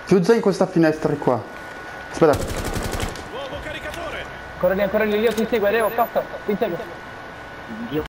Chiusa in questa finestra qua. Aspetta. Nuovo caricatore. Corri lì, io ti seguo, Leo, cazzo, ti seguo.